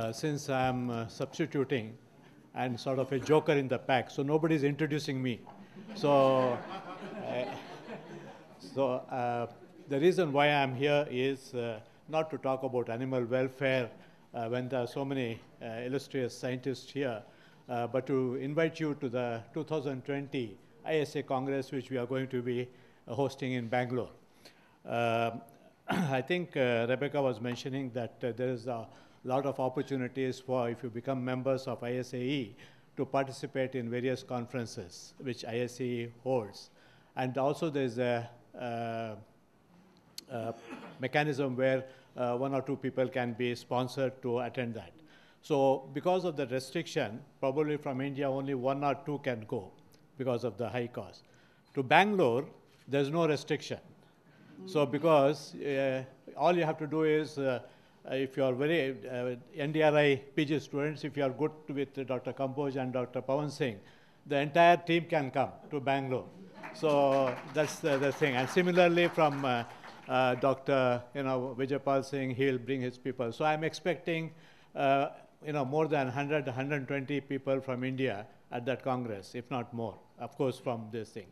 since I'm substituting and sort of a joker in the pack, so nobody's introducing me. So, the reason why I'm here is not to talk about animal welfare when there are so many illustrious scientists here, but to invite you to the 2020 ISA Congress, which we are going to be hosting in Bangalore. I think Rebecca was mentioning that there is a lot of opportunities for, if you become members of ISAE, to participate in various conferences which ISAE holds. And also there's a mechanism where one or two people can be sponsored to attend that. So because of the restriction, probably from India only one or two can go because of the high cost. To Bangalore, there's no restriction. So because all you have to do is, if you are very NDRI PG students, if you are good with Dr. Kamboj and Dr. Pawan Singh, the entire team can come to Bangalore. So that's the thing. And similarly from Dr. Vijaypal Singh, he will bring his people. So I'm expecting more than 100, 120 people from India at that Congress, if not more, of course, from this thing.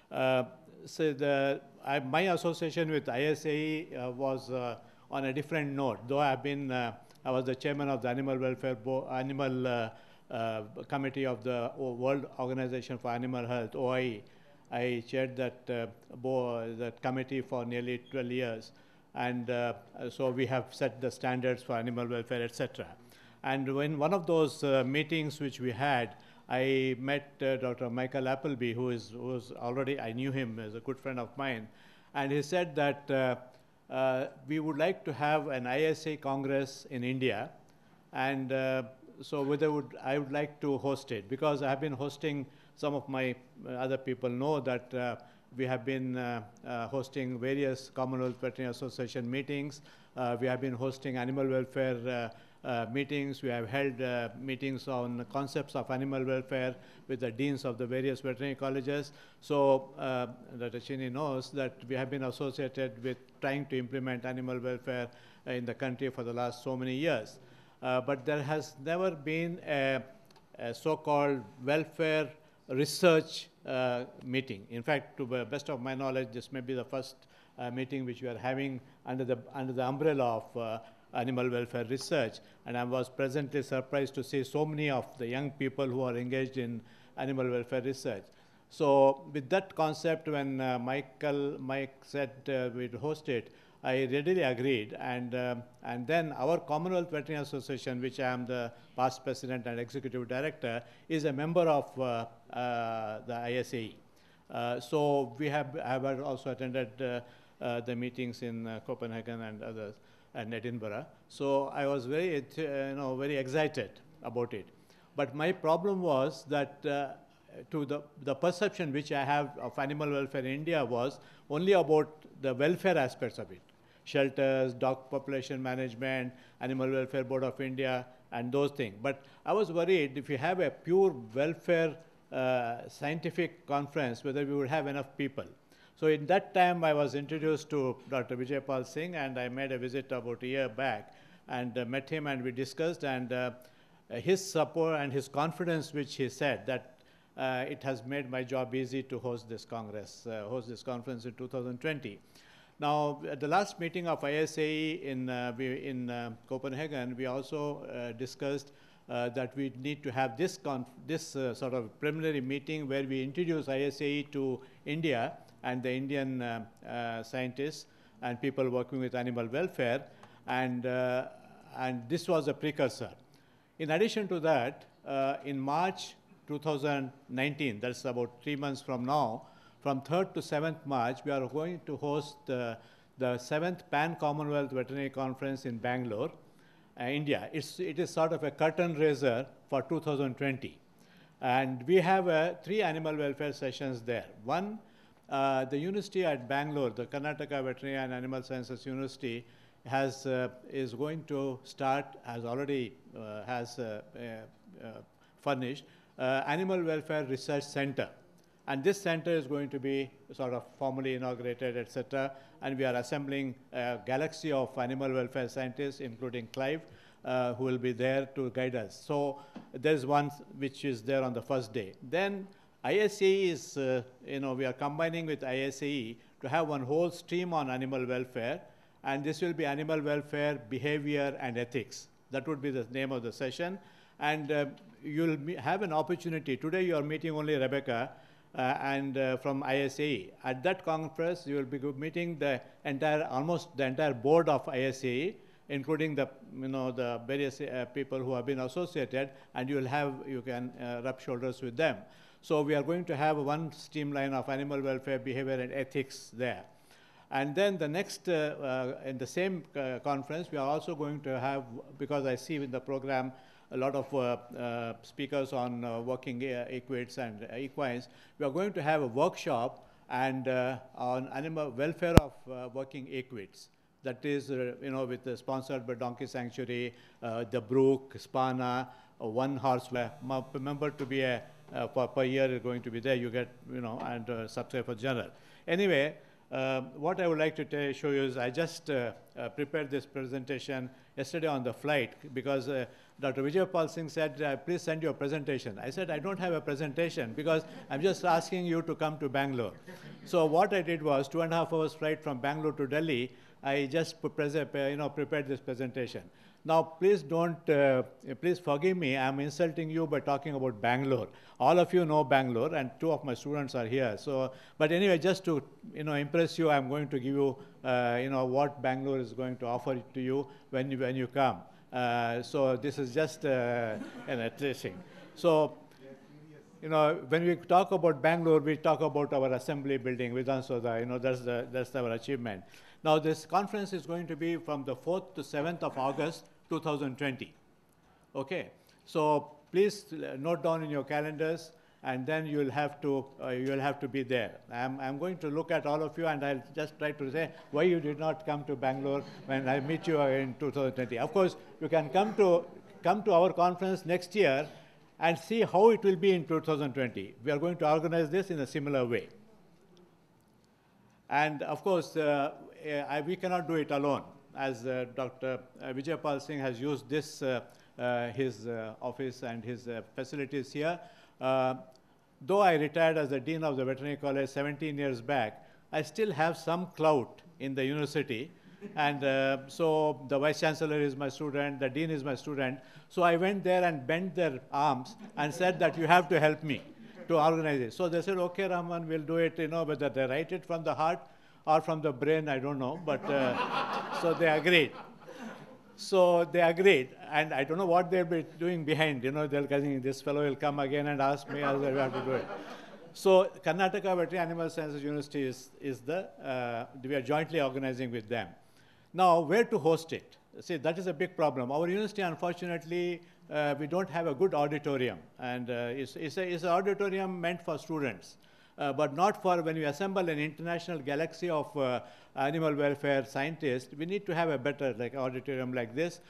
So my association with ISAE was on a different note. Though I was the chairman of the Animal Welfare Committee of the World Organization for Animal Health, OIE. I chaired that committee for nearly 12 years. And so we have set the standards for animal welfare, etc. And when one of those meetings which we had, I met Dr. Michael Appleby, who was already, I knew him as a good friend of mine, and he said that we would like to have an ISA Congress in India, and so I would like to host it, because I have been hosting, some of my other people know that we have been hosting various Commonwealth Veterinary Association meetings. We have been hosting animal welfare meetings. We have held meetings on concepts of animal welfare with the deans of the various veterinary colleges. So Dr. Chini knows that we have been associated with trying to implement animal welfare in the country for the last so many years. But there has never been a so-called welfare research meeting. In fact, to the best of my knowledge, this may be the first meeting which we are having under the umbrella of animal welfare research, and I was pleasantly surprised to see so many of the young people who are engaged in animal welfare research. So with that concept, when Mike said we'd host it, I readily agreed, and then our Commonwealth Veterinary Association, which I am the past president and executive director, is a member of the ISAE. So we have also attended the meetings in Copenhagen and others, and Edinburgh. So I was very, very excited about it. But my problem was that to the perception which I have of animal welfare in India was only about the welfare aspects of it. Shelters, dog population management, Animal Welfare Board of India, and those things. But I was worried if you have a pure welfare scientific conference, whether we would have enough people. So in that time, I was introduced to Dr. Vijaypal Singh, and I made a visit about a year back, and met him, and we discussed, and his support and his confidence, which he said, that it has made my job easy to host this conference in 2020. Now, at the last meeting of ISAE in Copenhagen, we also discussed that we need to have this sort of preliminary meeting where we introduce ISAE to India and the Indian scientists and people working with animal welfare, and this was a precursor. In addition to that, in March 2019, that's about 3 months from now, from 3rd to 7th March, we are going to host the 7th Pan-Commonwealth Veterinary Conference in Bangalore, India. It is sort of a curtain raiser for 2020. And we have 3 animal welfare sessions there. One, the university at Bangalore, the Karnataka Veterinary and Animal Sciences University, is going to start, has already furnished, Animal Welfare Research Center. And this center is going to be sort of formally inaugurated, etc. And we are assembling a galaxy of animal welfare scientists, including Clive, who will be there to guide us. So there's one which is there on the first day. Then ISAE is, we are combining with ISAE to have one whole stream on animal welfare, and this will be animal welfare, behavior, and ethics. That would be the name of the session. And you'll have an opportunity. Today you are meeting only Rebecca from ISAE. At that conference, you will be meeting almost the entire board of ISAE, including the various people who have been associated, and you can rub shoulders with them. So we are going to have one streamline of animal welfare, behavior, and ethics there. And then the next, in the same conference, we are also going to have, because I see in the program a lot of speakers on working equids and equines, we are going to have a workshop on animal welfare of working equids. That is, sponsored by Donkey Sanctuary, the Brook, Spana, one horse. Remember to be per year is going to be there. You get, and subscribe for journal. Anyway, what I would like to show you is I just prepared this presentation yesterday on the flight because Dr. Vijay Pal Singh said, please send your presentation. I said, I don't have a presentation because I'm just asking you to come to Bangalore. So what I did was 2.5 hours flight from Bangalore to Delhi. I just prepared this presentation. Now, please please forgive me. I'm insulting you by talking about Bangalore. All of you know Bangalore, and 2 of my students are here. So, but anyway, just to impress you, I'm going to give you what Bangalore is going to offer to you when you come. So this is just an attention. So, when we talk about Bangalore, we talk about our assembly building, Vidhan Soda. That's our achievement. Now, this conference is going to be from the 4th to 7th of August, 2020. Okay, so please note down in your calendars, and then you'll have to be there. I'm going to look at all of you, and I'll just try to say why you did not come to Bangalore when I meet you in 2020. Of course, you can come to our conference next year and see how it will be in 2020. We are going to organize this in a similar way. And of course, we cannot do it alone, as Dr. Vijay Pal Singh has used this, his office and his facilities here. Though I retired as the Dean of the Veterinary College 17 years back, I still have some clout in the university. And so the Vice Chancellor is my student, the Dean is my student. So I went there and bent their arms and said that you have to help me to organize it. So they said, okay, Rahman, we'll do it, whether they write it from the heart or from the brain, I don't know, but so they agreed. So they agreed, and I don't know what they'll be doing behind, they'll think this fellow will come again and ask me how we have to do it. So Karnataka Veterinary Animal Sciences University we are jointly organizing with them. Now, where to host it? See, that is a big problem. Our university, unfortunately, we don't have a good auditorium, and it's an auditorium meant for students, but not for when we assemble an international galaxy of animal welfare scientists. We need to have a better auditorium like this.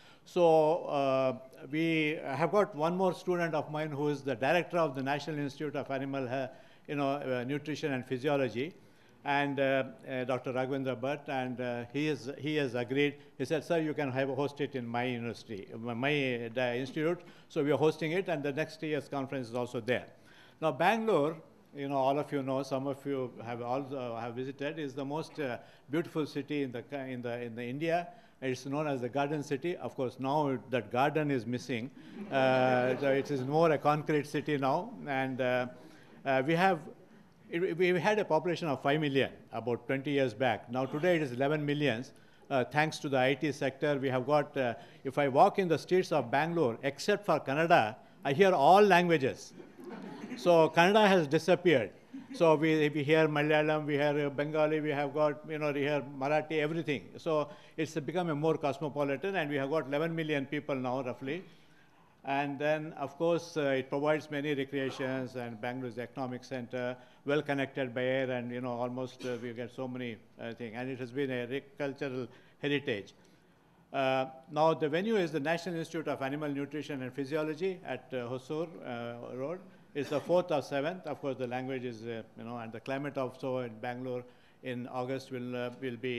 So we have got one more student of mine who is the director of the National Institute of Animal Nutrition and Physiology, and Dr. Raghavendra Bhatt, and he has agreed. He said, sir, you can host it in my university, my institute. So we are hosting it, and the next year's conference is also there. Now, Bangalore, all of you know, some of you have visited, is the most beautiful city in the India. It's known as the Garden City. Of course, now that garden is missing. So it is more a concrete city now, and we had a population of 5 million about 20 years back. Now today it is 11 million. Thanks to the IT sector, we have got, if I walk in the streets of Bangalore, except for Kannada, I hear all languages. So Kannada has disappeared. So we hear Malayalam, we hear Bengali, we have got, we hear Marathi, everything. So it's become a more cosmopolitan, and we have got 11 million people now, roughly. And then, of course, it provides many recreations, and Bangalore is the economic center, well connected by air, and almost we get so many things. And it has been a rich cultural heritage. Now, the venue is the National Institute of Animal Nutrition and Physiology at Hosur Road. It's the 4th or 7th. Of course, the language is, and the climate also in Bangalore in August will be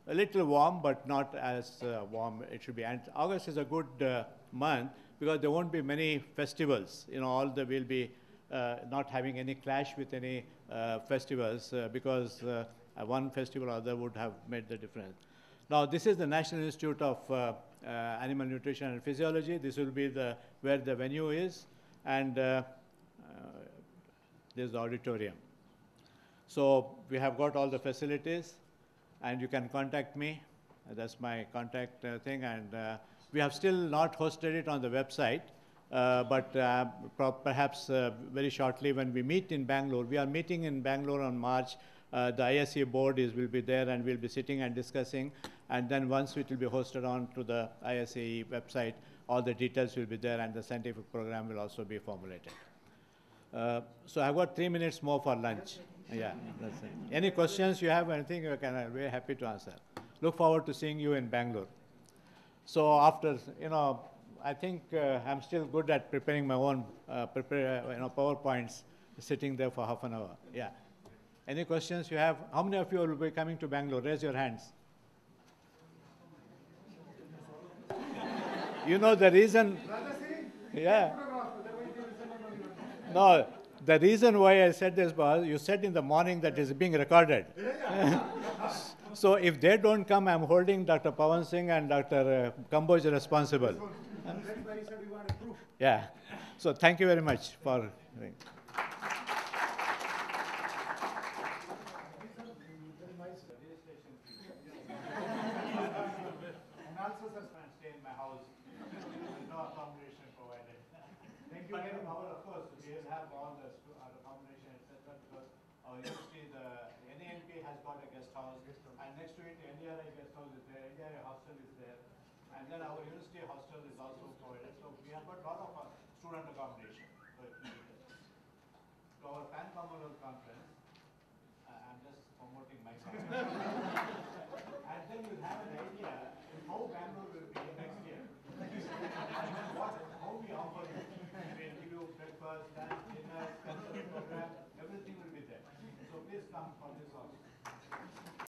a little warm, but not as warm it should be. And August is a good month because there won't be many festivals. You know, we'll be not having any clash with any festivals because one festival or other would have made the difference. Now, this is the National Institute of Animal Nutrition and Physiology. This will be where the venue is, and this is the auditorium. So we have got all the facilities, and you can contact me. That's my contact thing, and we have still not hosted it on the website, but perhaps very shortly when we meet in Bangalore. We are meeting in Bangalore on March. The ISAE board will be there, and we'll be sitting and discussing. And then once it will be hosted on to the ISAE website, all the details will be there, and the scientific program will also be formulated. So I've got 3 minutes more for lunch. Yeah, that's it. Any questions you have, anything, I'm very happy to answer. Look forward to seeing you in Bangalore. So after, I think I'm still good at preparing my own PowerPoints, sitting there for half an hour. Yeah. Any questions you have? How many of you will be coming to Bangalore? Raise your hands. You know the reason? Yeah. No, the reason why I said this was you said in the morning that it's being recorded. So if they don't come, I'm holding Dr. Pawan Singh and Dr. Kamboj responsible. Yeah. So thank you very much for. Then our university hostel is also provided. So we have got a lot of student accommodation. So our Pan-Commonwealth conference, I'm just promoting my conference. And then you have an idea how Bangalore will be next year. How we offer you. We'll give you breakfast, lunch, dinner,